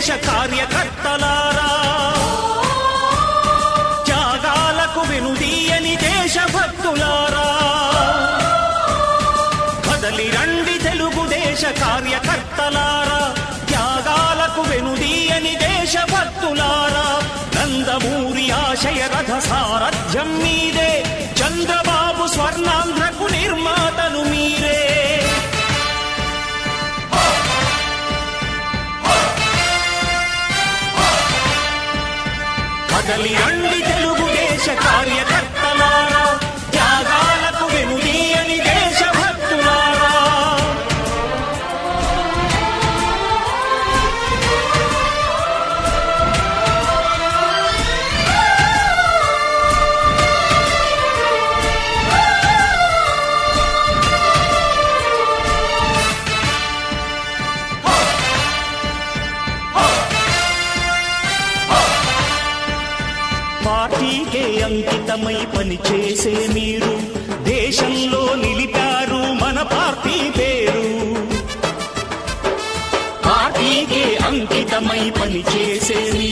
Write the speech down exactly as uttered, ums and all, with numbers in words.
దేశ కార్యకర్తలారా, త్యాగాలకు వెనుదీయని దేశభక్తులారా, కదలి రండి తెలుగుదేశ కార్యకర్తలారా, త్యాగాలకు వెనుదీయని దేశభక్తులారా. నందమూరి ఆశయ రథ సారథ్యం మీదే, చంద్రబాబు స్వర్ణాంధ్రకు నిర్మాతలు మీరే. కదలి రండి తెలుగుదేశ కార్యకర్తలారా, త్యాగాలకు వెనుదీయని దేశభక్తులారా. పార్టీకే అంకితమై పనిచేసే మీరు దేశంలో నిలిపారు మన పార్టీ పేరు. పార్టీకే అంకితమై పనిచేసే